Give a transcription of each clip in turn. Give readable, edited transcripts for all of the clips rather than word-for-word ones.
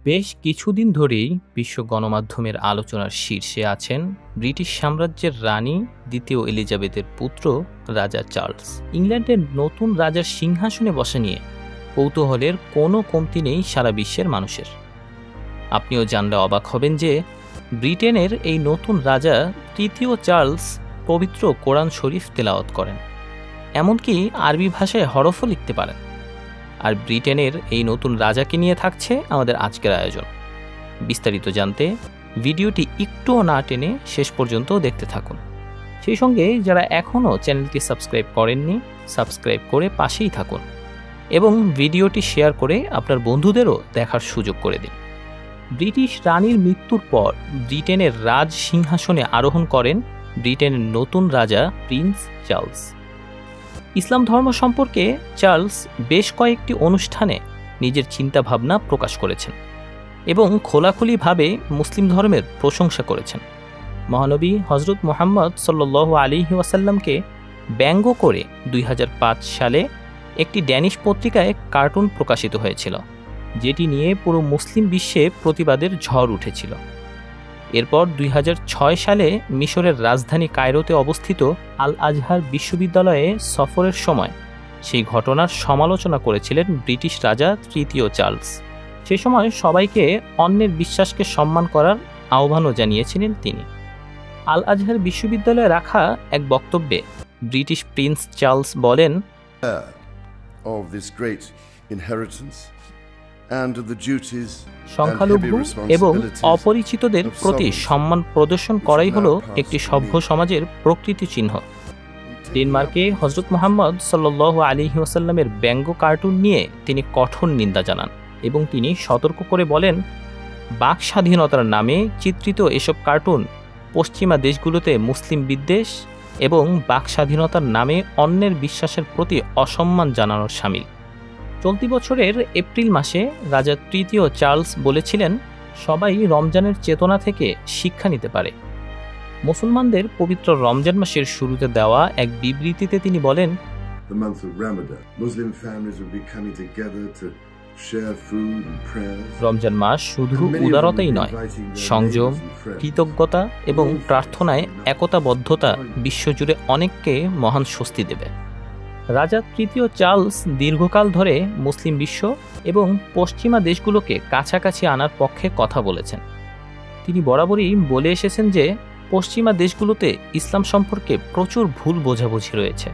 বেশ কিছুদিন ধরেই বিশ্ব গণমাধ্যমের আলোচনার শীর্ষে আছেন ব্রিটিশ সাম্রাজ্যের রানী দ্বিতীয় এলিজাবেথের পুত্র রাজা চার্লস। ইংল্যান্ডের নতুন রাজার সিংহাসনে বসা নিয়ে কৌতূহলের কোনো কমতি নেই সারা বিশ্বের মানুষের। আপনিও জানলে অবাক হবেন যে ব্রিটেনের এই নতুন রাজা তৃতীয় চার্লস পবিত্র কোরআন শরীফ তেলাওয়াত করেন, এমনকি আরবি ভাষায় হরফও লিখতে পারেন। আর ব্রিটেনের এই নতুন রাজাকে নিয়ে থাকছে আমাদের আজকের আয়োজন। বিস্তারিত জানতে ভিডিওটি একটুও না টেনে শেষ পর্যন্ত দেখতে থাকুন। সেই সঙ্গে যারা এখনও চ্যানেলটি সাবস্ক্রাইব করেননি, সাবস্ক্রাইব করে পাশেই থাকুন এবং ভিডিওটি শেয়ার করে আপনার বন্ধুদেরও দেখার সুযোগ করে দিন। ব্রিটিশ রানীর মৃত্যুর পর ব্রিটেনের রাজ সিংহাসনে আরোহণ করেন ব্রিটেনের নতুন রাজা প্রিন্স চার্লস। ইসলাম ধর্ম সম্পর্কে চার্লস বেশ কয়েকটি অনুষ্ঠানে নিজের চিন্তাভাবনা প্রকাশ করেছেন এবং খোলাখুলিভাবে মুসলিম ধর্মের প্রশংসা করেছেন। মহানবী হজরত মুহাম্মদ সাল্লাল্লাহু আলাইহি ওয়াসাল্লামকে ব্যঙ্গ করে 2005 সালে একটি ড্যানিশ পত্রিকায় কার্টুন প্রকাশিত হয়েছিল, যেটি নিয়ে পুরো মুসলিম বিশ্বে প্রতিবাদের ঝড় উঠেছিল। এরপর 2006 সালে মিশরের রাজধানী কায়রোতে অবস্থিত আল আজহার বিশ্ববিদ্যালয়ে সফরের সময় সেই ঘটনার সমালোচনা করেছিলেন ব্রিটিশ রাজা তৃতীয় চার্লস। সে সময় সবাইকে অন্যের বিশ্বাসকে সম্মান করার আহ্বানও জানিয়েছিলেন তিনি। আল আজহার বিশ্ববিদ্যালয়ে রাখা এক বক্তব্যে ব্রিটিশ প্রিন্স চার্লস বলেন, সংখ্যালঘু এবং অপরিচিতদের প্রতি সম্মান প্রদর্শন করাই হলো একটি সভ্য সমাজের প্রকৃতি চিহ্ন। ডেনমার্কে হজরত মুহাম্মদ সাল্লাল্লাহু আলাইহি ওয়াসাল্লামের ব্যঙ্গ কার্টুন নিয়ে তিনি কঠোর নিন্দা জানান এবং তিনি সতর্ক করে বলেন, বাক স্বাধীনতার নামে চিত্রিত এসব কার্টুন পশ্চিমা দেশগুলোতে মুসলিম বিদ্বেষ এবং বাক স্বাধীনতার নামে অন্যের বিশ্বাসের প্রতি অসম্মান জানানোর শামিল। চলতি বছরের এপ্রিল মাসে রাজা তৃতীয় চার্লস বলেছিলেন, সবাই রমজানের চেতনা থেকে শিক্ষা নিতে পারে। মুসলমানদের পবিত্র রমজান মাসের শুরুতে দেওয়া এক বিবৃতিতে তিনি বলেন, রমজান মাস শুধু উদারতাই নয়, সংযম, কৃতজ্ঞতা এবং প্রার্থনায় একতাবদ্ধতা বিশ্বজুড়ে অনেককে মহান স্বস্তি দেবে। রাজা তৃতীয় চার্লস দীর্ঘকাল ধরে মুসলিম বিশ্ব এবং পশ্চিমা দেশগুলোকে কাছাকাছি আনার পক্ষে কথা বলেছেন। তিনি বরাবরই বলে এসেছেন যে পশ্চিমা দেশগুলোতে ইসলাম সম্পর্কে প্রচুর ভুল বোঝাবুঝি রয়েছে।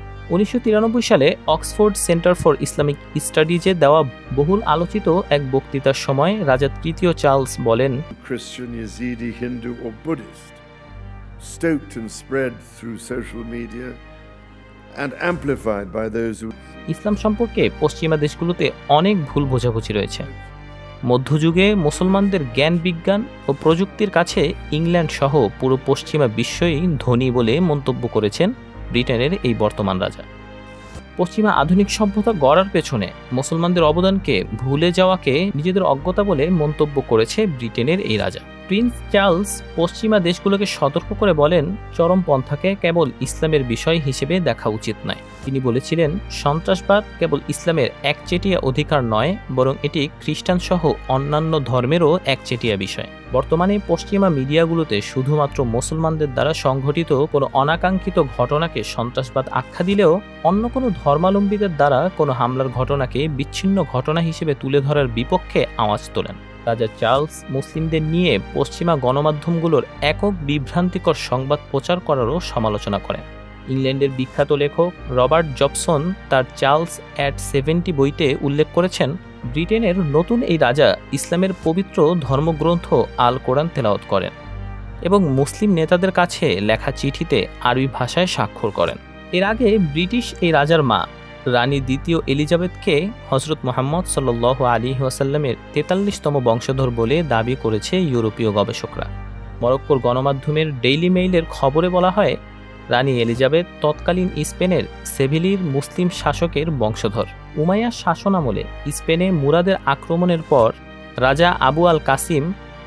1993 সালে অক্সফোর্ড সেন্টার ফর ইসলামিক স্টাডিজে দেওয়া বহুল আলোচিত এক বক্তৃতার সময় রাজা তৃতীয় চার্লস বলেন, Christian, Yazidi, Hindu or Buddhist, stoked and spread through social media and amplified by those who... ইসলাম সম্পর্কে পশ্চিমা দেশগুলোতে অনেক ভুল বোঝাবুঝি রয়েছে। মধ্যযুগে মুসলমানদের জ্ঞান বিজ্ঞান ও প্রযুক্তির কাছে ইংল্যান্ড সহ পুরো পশ্চিমা বিশ্বই ধনী বলে মন্তব্য করেছেন ব্রিটেনের এই বর্তমান রাজা। পশ্চিমা আধুনিক সভ্যতা গড়ার পেছনে মুসলমানদের অবদানকে ভুলে যাওয়াকে নিজেদের অজ্ঞতা বলে মন্তব্য করেছে ব্রিটেনের এই রাজা। প্রিন্স চার্লস পশ্চিমা দেশগুলোকে সতর্ক করে বলেন, চরমপন্থাকে কেবল ইসলামের বিষয় হিসেবে দেখা উচিত নয়। তিনি বলেছিলেন, সন্ত্রাসবাদ কেবল ইসলামের একচেটিয়া অধিকার নয়, বরং এটি খ্রিস্টান সহ অন্যান্য ধর্মেরও একচেটিয়া বিষয়। বর্তমানে পশ্চিমা মিডিয়াগুলোতে শুধুমাত্র মুসলমানদের দ্বারা সংঘটিত কোনো অনাকাঙ্ক্ষিত ঘটনাকে সন্ত্রাসবাদ আখ্যা দিলেও অন্য কোনো ধর্মাবলম্বীদের দ্বারা কোনো হামলার ঘটনাকে বিচ্ছিন্ন ঘটনা হিসেবে তুলে ধরার বিপক্ষে আওয়াজ তোলেন। রাজা চার্লস মুসলিমদের নিয়ে পশ্চিমা গণমাধ্যমগুলোর একক বিভ্রান্তিকর সংবাদ প্রচার করারও সমালোচনা করেন। ইংল্যান্ডের বিখ্যাত লেখক রবার্ট জবসন তার চার্লস অ্যাট 70 বইতে উল্লেখ করেছেন, ব্রিটেনের নতুন এই রাজা ইসলামের পবিত্র ধর্মগ্রন্থ আল কোরআন তেলাওয়াত করেন এবং মুসলিম নেতাদের কাছে লেখা চিঠিতে আরবি ভাষায় স্বাক্ষর করেন। এর আগে ব্রিটিশ এই রাজার মা রানী দ্বিতীয় এলিজাবেথকে হজরত মুহাম্মদ সাল্লাল্লাহু আলাইহি ওয়াসাল্লামের 43তম বংশধর বলে দাবি করেছে ইউরোপীয় গবেষকরা। মরক্কোর গণমাধ্যমের ডেইলি মেইলের খবরে বলা হয়, রানী এলিজাবেথ তৎকালীন স্পেনের সেভিলির মুসলিম শাসকের বংশধর। উমাইয়া শাসনামলে স্পেনে মুরাদের আক্রমণের পর রাজা আবু আল কাসিম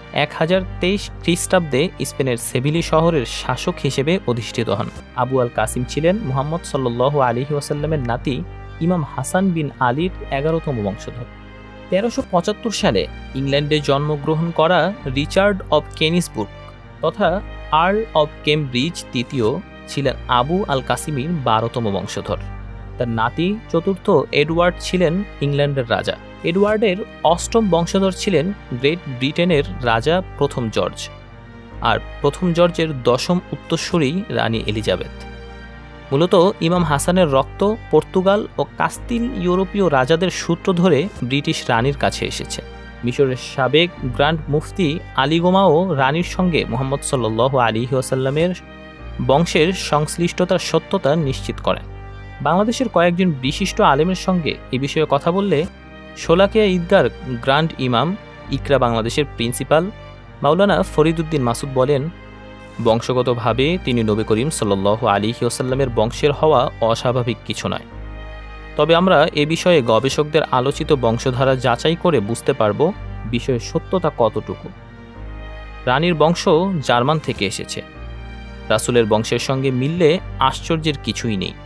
1023 খ্রিস্টাব্দে স্পেনের সেভিলি শহরের শাসক হিসেবে অধিষ্ঠিত হন। আবু আল কাসিম ছিলেন মুহাম্মদ সাল্লাল্লাহু আলাইহি ওয়াসাল্লামের নাতি ইমাম হাসান বিন আলীর 11তম বংশধর। 1375 সালে ইংল্যান্ডে জন্মগ্রহণ করা রিচার্ড অব কেনিসবুর্গ তথা আর্ল অব কেমব্রিজ তৃতীয় ছিলেন আবু আল কাসিমের 12তম বংশধর। তার নাতি চতুর্থ এডওয়ার্ড ছিলেন ইংল্যান্ডের রাজা। এডওয়ার্ডের 8ম বংশধর ছিলেন গ্রেট ব্রিটেনের রাজা প্রথম জর্জ, আর প্রথম জর্জের 10ম উত্তরসূরি রানী এলিজাবেথ। মূলত ইমাম হাসানের রক্ত পর্তুগাল ও কাস্তিল ইউরোপীয় রাজাদের সূত্র ধরে ব্রিটিশ রানীর কাছে এসেছে। মিশরের সাবেক গ্র্যান্ড মুফতি আলীগোমাও রানীর সঙ্গে মুহাম্মদ সাল্লাল্লাহু আলাইহি ওয়াসাল্লামের বংশের সংশ্লিষ্টতার সত্যতা নিশ্চিত করেন। বাংলাদেশের কয়েকজন বিশিষ্ট আলেমের সঙ্গে এ বিষয়ে কথা বললে শোলাকিয়া ঈদগার গ্র্যান্ড ইমাম, ইকরা বাংলাদেশের প্রিন্সিপাল মাওলানা ফরিদউদ্দিন মাসুদ বলেন, বংশগতভাবে তিনি নবী করিম সাল্লাল্লাহু আলাইহি ওয়াসাল্লামের বংশের হওয়া অস্বাভাবিক কিছু নয়। তবে আমরা এ বিষয়ে গবেষকদের আলোচিত বংশধারা যাচাই করে বুঝতে পারব বিষয়ের সত্যতা কতটুকু। রানীর বংশ জার্মান থেকে এসেছে। রাসূলের বংশের সঙ্গে মিললে আশ্চর্যের কিছুই নেই।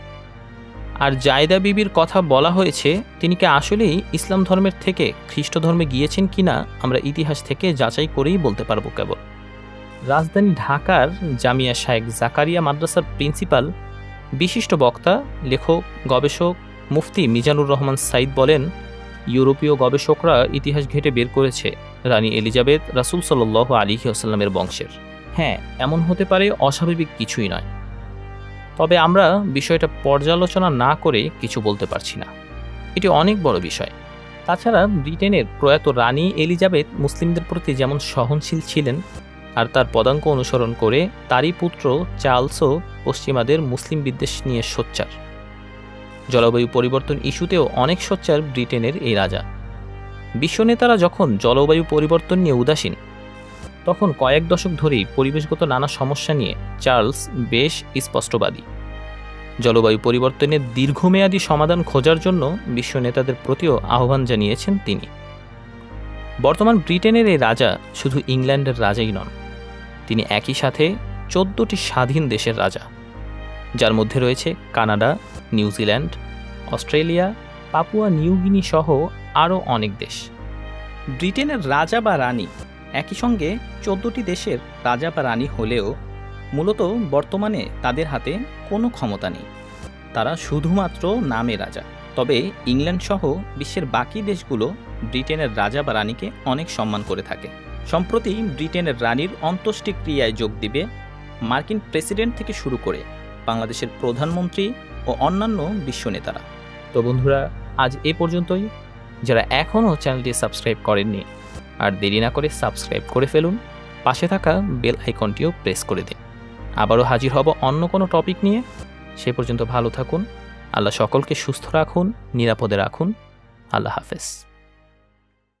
আর জায়দা বিবির কথা বলা হয়েছে, তিনি কি আসলেই ইসলাম ধর্মের থেকে খ্রিস্ট ধর্মে গিয়েছেন কিনা আমরা ইতিহাস থেকে যাচাই করেই বলতে পারব কেবল। রাজধানী ঢাকার জামিয়া শায়েখ জাকারিয়া মাদ্রাসার প্রিন্সিপাল, বিশিষ্ট বক্তা, লেখক, গবেষক মুফতি মিজানুর রহমান সাইদ বলেন, ইউরোপীয় গবেষকরা ইতিহাস ঘেঁটে বের করেছে রানী এলিজাবেথ রাসূল সাল্লাল্লাহু আলাইহি ওয়াসাল্লামের বংশের। হ্যাঁ, এমন হতে পারে, অস্বাভাবিক কিছুই নয়। তবে আমরা বিষয়টা পর্যালোচনা না করে কিছু বলতে পারছি না। এটি অনেক বড় বিষয়। তাছাড়া ব্রিটেনের প্রয়াত রানী এলিজাবেথ মুসলিমদের প্রতি যেমন সহনশীল ছিলেন, আর তার পদাঙ্ক অনুসরণ করে তারই পুত্র চার্লসও পশ্চিমাদের মুসলিম বিদ্বেষ নিয়ে সোচ্চার। জলবায়ু পরিবর্তন ইস্যুতেও অনেক সোচ্চার ব্রিটেনের এই রাজা। বিশ্ব নেতারা যখন জলবায়ু পরিবর্তন নিয়ে উদাসীন, তখন কয়েক দশক ধরেই পরিবেশগত নানা সমস্যা নিয়ে চার্লস বেশ স্পষ্টবাদী। জলবায়ু পরিবর্তনের দীর্ঘমেয়াদী সমাধান খোঁজার জন্য বিশ্ব নেতাদের প্রতিও আহ্বান জানিয়েছেন তিনি। বর্তমান ব্রিটেনের এই রাজা শুধু ইংল্যান্ডের রাজাই নন, তিনি একই সাথে 14টি স্বাধীন দেশের রাজা, যার মধ্যে রয়েছে Canada, New Zealand, Australia, Papua New Guinea সহ আরও অনেক দেশ। ব্রিটেনের রাজা বা রানী একই সঙ্গে 14টি দেশের রাজা বা রানী হলেও মূলত বর্তমানে তাদের হাতে কোনো ক্ষমতা নেই। তারা শুধুমাত্র নামে রাজা। তবে ইংল্যান্ড সহ বিশ্বের বাকি দেশগুলো ব্রিটেনের রাজা বা রানীকে অনেক সম্মান করে থাকে। সম্প্রতি ব্রিটেনের রানীর অন্ত্যেষ্টিক্রিয়ায় যোগ দিবে মার্কিন প্রেসিডেন্ট থেকে শুরু করে বাংলাদেশের প্রধানমন্ত্রী ও অন্যান্য বিশ্ব নেতারা। তো বন্ধুরা, আজ এ পর্যন্তই। যারা এখনও চ্যানেলটি সাবস্ক্রাইব করেননি, আর দেরি না করে সাবস্ক্রাইব করে ফেলুন, পাশে থাকা বেল আইকনটিও প্রেস করে দিন। আবারও হাজির হব অন্য কোনো টপিক নিয়ে। সে পর্যন্ত ভালো থাকুন। আল্লাহ সকলকে সুস্থ রাখুন, নিরাপদে রাখুন। আল্লাহ হাফেজ।